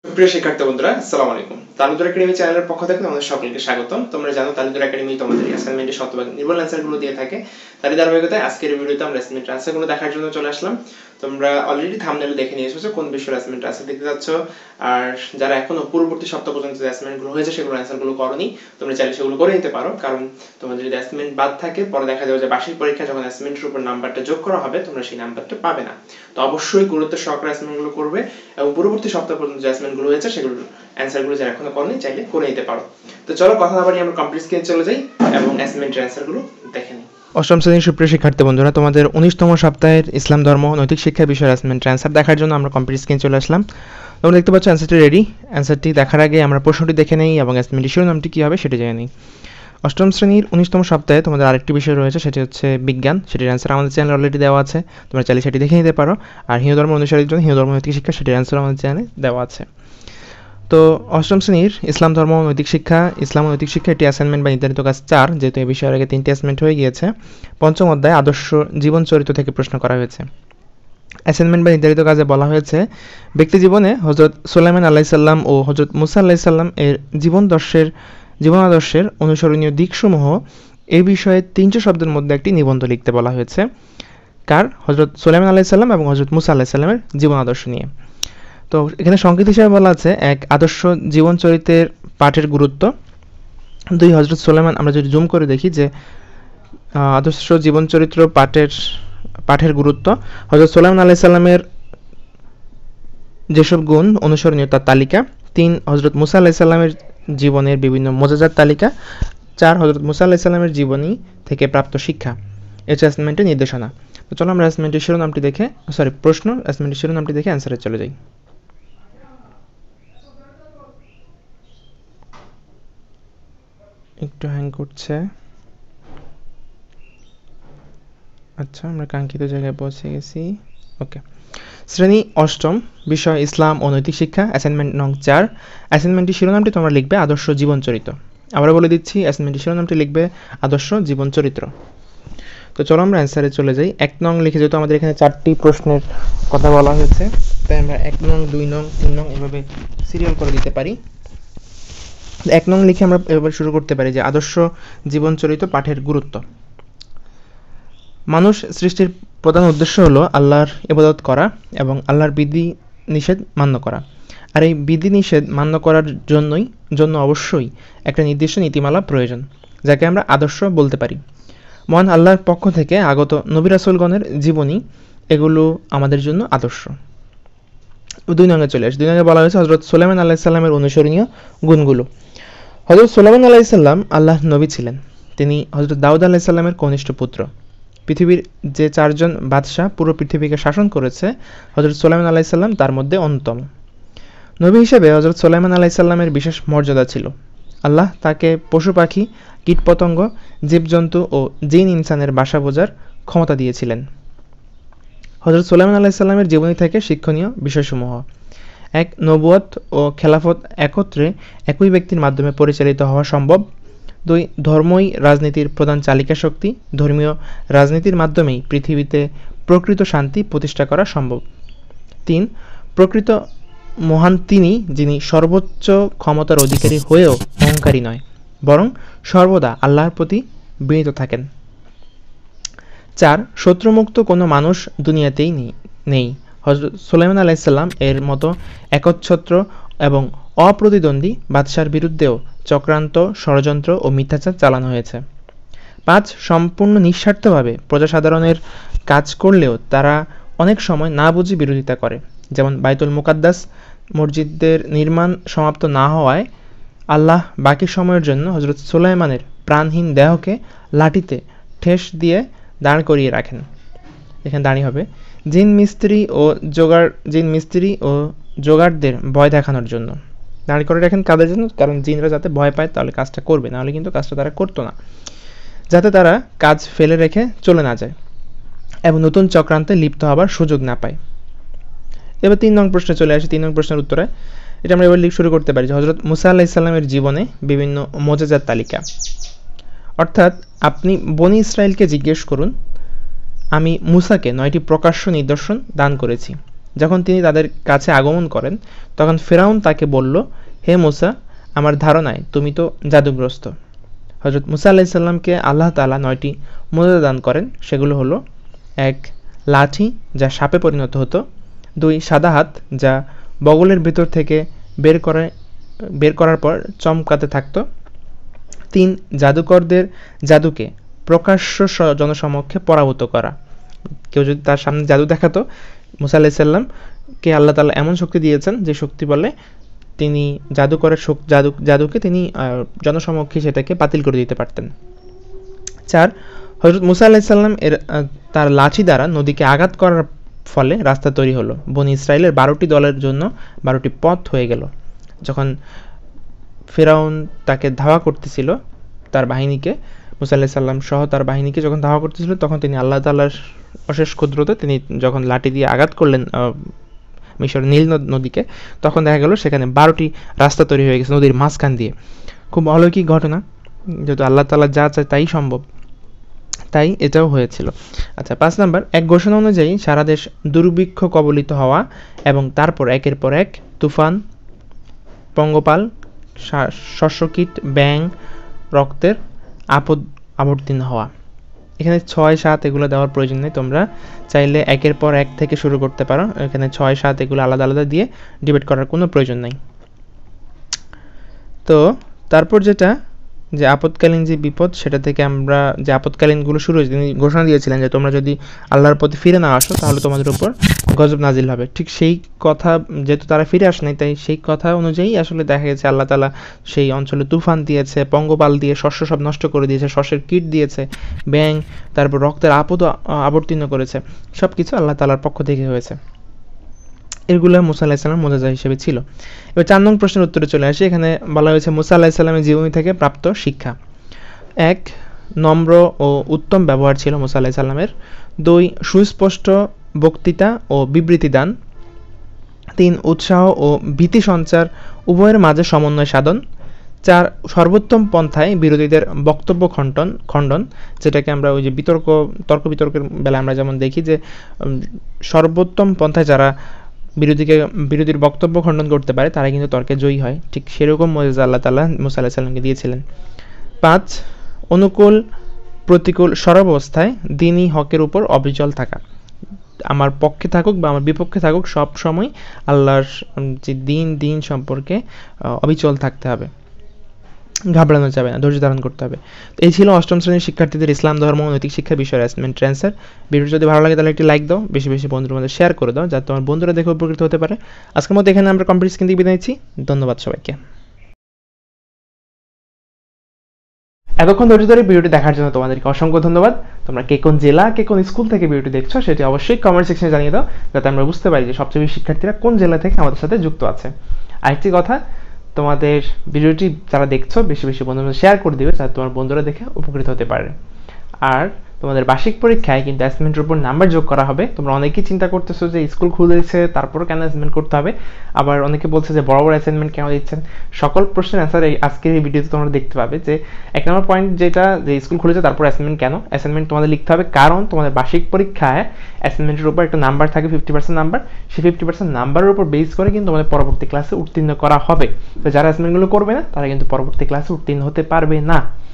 প্রিয় শিক্ষার্থী বন্ধুরা, আসসালামু আলাইকুম। তালুদুর একাডেমি চ্যানেলের পক্ষ থেকে তোমাদের সকলকে স্বাগতম। তোমরা জানো তালুদুর একাডেমি তোমাদের অ্যাসাইনমেন্টে শতভাগ নির্ভুল অ্যান্সারগুলো দিয়ে থাকে। তারই ধারাবাহিকতায় আজকের ভিডিওতে আমরা অ্যাসাইনমেন্ট অ্যান্সারগুলো দেখার জন্য চলে আসলাম। তোমরা অলরেডি থাম্বনেলে দেখে নিয়ে এসেছো কোন বিষয়ের অ্যাসাইনমেন্ট অ্যান্সার দেখতে যাচ্ছ। আর যারা এখনো পূর্ববর্তী সপ্তাহ পর্যন্ত যে অ্যাসাইনমেন্টগুলো হয়েছে সেগুলো অ্যান্সারগুলো করোনি, তোমরা চাইলে সেগুলো করে নিতে পারো। কারণ তোমাদের যদি অ্যাসাইনমেন্ট বাদ থাকে, পরে দেখা যাবে যে বার্ষিক পরীক্ষা যখন অ্যাসাইনমেন্টের উপর নাম্বারটা যোগ করা হবে, তোমরা সেই নাম্বারটা পাবে না। তো অবশ্যই গুরুত্ব সহকারে অ্যাসাইনমেন্টগুলো করবে এবং পূর্ববর্তী সপ্তাহ পর্যন্ত যে অ্যাসাইনমেন্টগুলো হয়েছে সেগুলো অ্যান্সারগুলো যারা এখনো করনি চাইলে করে নিতে পারো। তো চলো কথা না বাড়িয়ে আমরা কমপ্লিট স্ক্রিনে চলে যাই এবং অ্যাসাইনমেন্টের অ্যান্সারগুলো দেখে নিই। অষ্টম শ্রেণীর সুপ্রিয় শিক্ষার্থী বন্ধুরা, তোমাদের 19তম সপ্তাহের ইসলাম ধর্ম নৈতিক শিক্ষা বিষয়ের অ্যাসাইনমেন্টের অ্যান্সার দেখার জন্য আমরা কমপ্লিট স্ক্রিনে চলে আসলাম। তোমরা দেখতে পাচ্ছ অ্যান্সারটি রেডি। অ্যান্সারটি দেখার আগে আমরা প্রশ্নটি দেখে নেই এবং অ্যাসাইনমেন্টের শিরোনামটি কী হবে সেটা জেনে নিই। অষ্টম শ্রেণীর 19তম সপ্তাহে তোমাদের আরেকটি বিষয় রয়েছে, সেটি হচ্ছে বিজ্ঞান। সেটির অ্যান্সার আমাদের চ্যানেলে অলরেডি দেওয়া আছে, তোমরা চাইলে সেটি দেখে নিতে পারো। আর হিন্দু ধর্ম অনুসারীর জন্য হিন্দু ধর্ম নৈতিক শিক্ষা, সেটির অ্যান্সার আমাদের চ্যানেলে দেওয়া আছে। তো অষ্টম শ্রেণীর ইসলাম ধর্ম নৈতিক শিক্ষা, ইসলাম নৈতিক শিক্ষা এটি অ্যাসাইনমেন্ট বা নির্ধারিত কাজ 4, যেহেতু এই বিষয়ের আগে 3টি অ্যাসাইনমেন্ট হয়ে গিয়েছে। পঞ্চম অধ্যায় আদর্শ জীবন চরিত্র থেকে প্রশ্ন করা হয়েছে। অ্যাসাইনমেন্ট বা নির্ধারিত কাজে বলা হয়েছে ব্যক্তি জীবনে হযরত সুলাইমান আলাইহিসসালাম ও হযরত মুসা আলাইহিসসালাম এর জীবনাদর্শের অনুসরণীয় দিকসমূহ এই বিষয়ে 300 শব্দের মধ্যে একটি নিবন্ধ লিখতে বলা হয়েছে। কার? হযরত সুলাইমান আলাইহিসসালাম এবং হযরত মুসা আলাইহিসসালামের জীবনাদর্শ নিয়ে। তো এখানে সংকেত হিসাবে বলা আছে 1 আদর্শ জীবন চরিত্রের পাঠের গুরুত্ব, 2 হযরত সুলাইমান, আমরা যদি জুম করে দেখি যে আদর্শ জীবন চরিত্র পাঠের গুরুত্ব, হযরত সুলাইমান আলাইহিস সালামের যেসব গুণ অনুসরণীয় তার তালিকা, 3 হযরত মুসা আলাইহিস সালামের জীবনের বিভিন্ন মোজাজাত তালিকা, 4 হযরত মুসা আলাইহিস সালামের জীবনী থেকে প্রাপ্ত শিক্ষা। এটা অ্যাসাইনমেন্টের নির্দেশনা। তো চলো আমরা অ্যাসাইনমেন্টের শিরোনামটি দেখে অ্যাসাইনমেন্টের শিরোনামটি দেখে অ্যান্সারে চলে যাই। একটু হ্যাং করছে। আচ্ছা, আমরা কাঙ্ক্ষিত জায়গায় পৌঁছে গেছি। ওকে। শ্রেণী অষ্টম, বিষয় ইসলাম ও নৈতিক শিক্ষা, অ্যাসাইনমেন্ট নং 4। অ্যাসাইনমেন্টের শিরোনামটি তোমরা লিখবে আদর্শ জীবন চরিত্র। আবার বলে দিচ্ছি, অ্যাসাইনমেন্টের শিরোনামটি লিখবে আদর্শ জীবন চরিত্র। তো চলো আমরা অ্যান্সারে চলে যাই। 1 নং লিখে, যেহেতু আমাদের এখানে 4টি প্রশ্নের কথা বলা হয়েছে, তাই আমরা 1 নং, 2 নং, 3 নং এভাবে সিরিয়াল করে দিতে পারি। 1 নং লিখে আমরা এবার শুরু করতে পারি যে আদর্শ জীবন চরিত্র পাঠের গুরুত্ব। মানুষ সৃষ্টির প্রধান উদ্দেশ্য হলো আল্লাহর ইবাদত করা এবং আল্লাহর বিধি নিষেধ মান্য করা। আর এই বিধি নিষেধ মান্য করার জন্য অবশ্যই একটা নির্দিষ্ট নীতিমালা প্রয়োজন, যাকে আমরা আদর্শ বলতে পারি। মহান আল্লাহর পক্ষ থেকে আগত নবী রাসূলগণের জীবনী, এগুলো আমাদের জন্য আদর্শ। 2 নঙ্গে চলে আসে। 2 নঙ্গে বলা হয়েছে হযরত সুলাইমান আলাইহিস সালামের অনুসরণীয় গুণগুলো। হযরত সুলাইমান আলাইহিস সালাম আল্লাহর নবী ছিলেন। তিনি হযরত দাউদ আলাইহিস সালামের কনিষ্ঠ পুত্র। পৃথিবীর যে 4 জন বাদশাহ পুরো পৃথিবীকে শাসন করেছে, হযরত সুলাইমান আলাইহিস সালাম তার মধ্যে অন্যতম। নবী হিসেবে হযরত সুলাইমান আলাইহিস সালামের বিশেষ মর্যাদা ছিল। আল্লাহ তাকে পশু পাখি, কীটপতঙ্গ, জীবজন্তু ও জিন ইনসানের ভাষা বোঝার ক্ষমতা দিয়েছিলেন। হযরত সুলাইমান আলাইহিস সালামের জীবনী থেকে শিক্ষণীয় বিষয়সমূহ: 1 নবুয়ত ও খেলাফত একত্রে একই ব্যক্তির মাধ্যমে পরিচালিত হওয়া সম্ভব। 2 ধর্মই রাজনীতির প্রধান চালিকা শক্তি, ধর্মীয় রাজনীতির মাধ্যমেই পৃথিবীতে প্রকৃত শান্তি প্রতিষ্ঠা করা সম্ভব। 3 প্রকৃত মহান তিনি, যিনি সর্বোচ্চ ক্ষমতার অধিকারী হয়েও অহংকারী নয়, বরং সর্বদা আল্লাহর প্রতি বিনীত থাকেন। 4 শত্রুমুক্ত কোনো মানুষ দুনিয়াতেই নেই। হযরত সুলাইমান আলাইহিস সালাম এর মতো একচ্ছত্র এবং অপ্রতিদ্বন্দ্বী বাদশার বিরুদ্ধেও চক্রান্ত, ষড়যন্ত্র ও মিথ্যাচার চালানো হয়েছে। 5 সম্পূর্ণ নিঃস্বার্থভাবে প্রজাসাধারণের কাজ করলেও তারা অনেক সময় না বুঝে বিরোধিতা করে। যেমন বাইতুল মুকাদ্দাস মসজিদের নির্মাণ সমাপ্ত না হওয়ায় আল্লাহ বাকি সময়ের জন্য হযরত সুলাইমানের প্রাণহীন দেহকে লাঠিতে ঠেস দিয়ে দাঁড় করিয়ে রাখেন। এখানে দাঁড়িয়ে হবে জিন মিস্ত্রি ও জোগাড়দের ভয় দেখানোর জন্য। দাঁড় করে রাখেন কাদের জন্য? কারণ জিনরা যাতে ভয় পায়, তাহলে কাজটা করবে, নাহলে কিন্তু কাজটা তারা করতো না, যাতে তারা কাজ ফেলে রেখে চলে না যায় এবং নতুন চক্রান্তে লিপ্ত হবার সুযোগ না পায়। এবার 3 নং প্রশ্নে চলে আসি। 3 নং প্রশ্নের উত্তরে এটা আমরা এবার শুরু করতে পারি যে হযরত মুসা আলাইহিস সালামের জীবনে বিভিন্ন মোজাজাত তালিকা। অর্থাৎ আপনি বনি ইসরাইলকে জিজ্ঞেস করুন, আমি মুসাকে 9টি প্রকাশ্য নিদর্শন দান করেছি, যখন তিনি তাদের কাছে আগমন করেন তখন ফেরাউন তাকে বলল, হে মুসা, আমার ধারণায় তুমি তো জাদুগ্রস্ত। হযরত মুসা আলাইহিস সালামকে আল্লাহ তাআলা 9টি মুজিজা দান করেন। সেগুলো হলো: 1. লাঠি যা সাপে পরিণত হতো, 2. সাদা হাত যা বগলের ভেতর থেকে বের করার পর চমকাতে থাকতো, 3. জাদুকরদের জাদুকে প্রকাশ্য জনসমক্ষে পরাভূত করা। কেউ যদি তার সামনে জাদু দেখাতো, মুসা আলাইহিস সালামকে আল্লাহ তাআলা এমন শক্তি দিয়েছেন যে শক্তি বলে তিনি জাদুকে তিনি জনসমক্ষে সেটাকে বাতিল করে দিতে পারতেন। 4. হযরত মুসা আলাইহিস সালাম তার লাঠি দ্বারা নদীকে আঘাত করার ফলে রাস্তা তৈরি হলো। বনী ইসরাইলের 12টি দলের জন্য 12টি পথ হয়ে গেল। যখন ফেরাউন তাকে ধাওয়া করতেছিল, তার বাহিনীকে, মুসা আলাইহিস সালাম সহ তার বাহিনীকে যখন ধাওয়া করতেছিল, তখন তিনি আল্লাহ তাআলার অশেষ কুদরতে তিনি যখন লাঠি দিয়ে আঘাত করলেন মিশর নীল নদীকে, তখন দেখা গেল সেখানে 12টি রাস্তা তৈরি হয়ে গেছে নদীর মাঝখান দিয়ে। খুব অলৌকিক ঘটনা, যেহেতু আল্লাহ তাআলা যা চায় তাই সম্ভব, তাই এটাও হয়েছিল। আচ্ছা, 5 নাম্বার, এক ঘোষণা অনুযায়ী সারা দেশ দুর্ভিক্ষ কবলিত হওয়া এবং তারপর একের পর এক তুফান, পঙ্গপাল, শস্যকীট, ব্যাঙ, রক্তের আপদ আবর্তীর্ণ হওয়া। এখানে 6, 7 এগুলো দেওয়ার প্রয়োজন নেই, তোমরা চাইলে একের পর এক থেকে শুরু করতে পারো। এখানে 6, 7 এগুলো আলাদা আলাদা দিয়ে ডিবেট করার কোনো প্রয়োজন নাই। তো তারপর যেটা, যে আপদকালীন যে বিপদ, সেটা থেকে আমরা যে আপদকালীনগুলো শুরু হয়েছে, তিনি ঘোষণা দিয়েছিলেন যে তোমরা যদি আল্লাহর প্রতি ফিরে না আসো তাহলে তোমাদের উপর গজব নাজিল হবে। ঠিক সেই কথা, যেহেতু তারা ফিরে আসে নাই, তাই সেই কথা অনুযায়ী আসলে দেখা গেছে আল্লাহ তাআলা সেই অঞ্চলে তুফান দিয়েছে, পঙ্গপাল দিয়ে শস্য সব নষ্ট করে দিয়েছে, শস্যের কীট দিয়েছে, ব্যাঙ, তারপর রক্তের আপদ আবর্তীর্ণ করেছে। সব কিছু আল্লাহ তাআলার পক্ষ থেকে হয়েছে। এগুলো মুসা আলাইহিস সালাম মুজিজা হিসেবে ছিল। এবার 4 নং প্রশ্নের উত্তরে চলে আসি। এখানে বলা হয়েছে মুসা আলাইহিস সালামের জীবনী থেকে প্রাপ্ত শিক্ষা। 1. নম্র ও উত্তম ব্যবহার ছিল মুসা আলাইহিস সালামের। 2. সুস্পষ্ট বক্তৃতা ও বিবৃতি দান। 3. উৎসাহ ও ভীতি সঞ্চার উভয়ের মাঝে সমন্বয় সাধন। 4. সর্বোত্তম পন্থায় বিরোধীদের বক্তব্য খণ্ডন, যেটাকে আমরা ওই যে তর্ক বিতর্কের বেলা আমরা যেমন দেখি যে সর্বোত্তম পন্থায় যারা বিরোধীর বক্তব্য খণ্ডন করতে পারে তারা কিন্তু তর্কে জয়ী হয়। ঠিক সেরকম মুজিজা আল্লাহ তাআলা মুসা আলাইহিস সালামকে দিয়েছিলেন। 5. অনুকূল প্রতিকূল সর্বাবস্থায় দ্বীনি হকের উপর অবিচল থাকা। আমার পক্ষে থাকুক বা আমার বিপক্ষে থাকুক, সব সময় আল্লাহর যে দিন সম্পর্কে অবিচল থাকতে হবে, ঘাবড়ানো যাবে না, ধৈর্য ধারণ করতে হবে। তো এই ছিল 8ম শ্রেণীর শিক্ষার্থীদের ইসলাম ধর্ম ও নৈতিক শিক্ষা বিষয়ের অ্যাসাইনমেন্ট অ্যান্সার। ভিডিও যদি ভালো লাগে তাহলে একটি লাইক দাও, বেশি বেশি বন্ধুদের মধ্যে শেয়ার করে দাও, যাতে তোমার বন্ধুরা দেখে উপকৃত হতে পারে। আজকের মতো এখানে আমরা কমপ্লিট স্ক্রিন থেকে বিদায় নিচ্ছি। ধন্যবাদ সবাইকে। এতক্ষণ ধৈর্য ধরে ভিডিওটি দেখার জন্য তোমাদেরকে অসংখ্য ধন্যবাদ। তোমরা কে কোন জেলা, কে কোন স্কুল থেকে ভিডিওটি দেখছো সেটি অবশ্যই কমেন্ট সেকশনে জানিয়ে দাও, যাতে আমরা বুঝতে পারি যে সবচেয়ে বেশি শিক্ষার্থীরা কোন জেলা থেকে আমাদের সাথে যুক্ত আছে। আরেকটি কথা, তোমাদের ভিডিওটি যারা দেখছো বেশি বেশি বন্ধুদের শেয়ার করে দিবে, যাতে তোমার বন্ধুরা দেখে উপকৃত হতে পারে। আর তোমাদের বার্ষিক পরীক্ষায় কিন্তু অ্যাসাইনমেন্টের উপর নাম্বার যোগ করা হবে। তোমরা অনেকেই চিন্তা করতেছো যে স্কুল খুলেছে তারপরও কেন অ্যাসাইনমেন্ট করতে হবে, আবার অনেকে বলছে যে বড় বড় অ্যাসাইনমেন্ট কেন দিচ্ছেন। সকল প্রশ্নের অ্যান্সার আজকের এই ভিডিওতে তোমরা দেখতে পাবে। যে 1 নম্বর পয়েন্ট যেটা, যে স্কুল খুলেছে তারপর অ্যাসাইনমেন্ট কেন, অ্যাসাইনমেন্ট তোমাদের লিখতে হবে কারণ তোমাদের বার্ষিক পরীক্ষায় অ্যাসাইনমেন্টের উপর একটা নাম্বার থাকে 50% নাম্বার। সেই 50% নাম্বারের উপর বেস করে কিন্তু তোমাদের পরবর্তী ক্লাসে উত্তীর্ণ করা হবে। তো যারা অ্যাসাইনমেন্টগুলো করবে না তারা কিন্তু পরবর্তী ক্লাসে উত্তীর্ণ হতে পারবে না।